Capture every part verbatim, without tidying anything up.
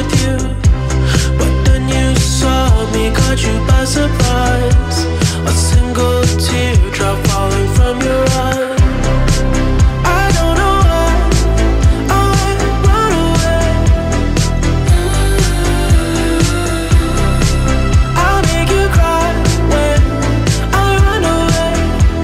with you, but then you saw me, caught you by surprise. A single teardrop falling from your eye. I don't know why I run away. I'll make you cry when I run away.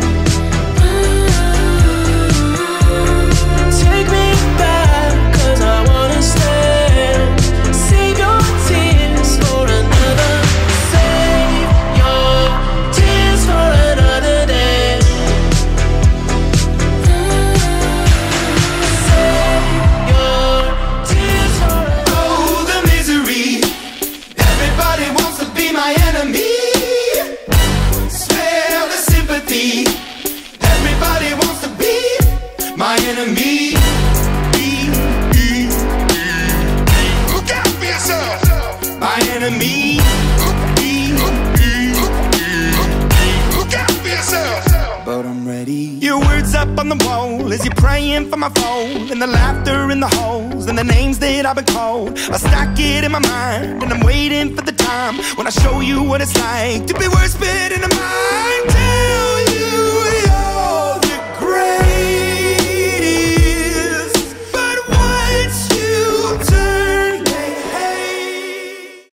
Take me back, cause I wanna stay. Save your tears for another. Save your tears for another day. Save your tears for another. Oh, the misery. Everybody wants to be my enemy. Smell the sympathy. Everybody wants to be my enemy. Look out for yourself. My enemy. Look out for yourself. But I'm ready. Your words up on the wall as you're praying for my phone, and the laughter in the halls, and the names that I've been called. I stack it in my mind, and I'm waiting for the time when I show you what it's like to be worse fit in the mind.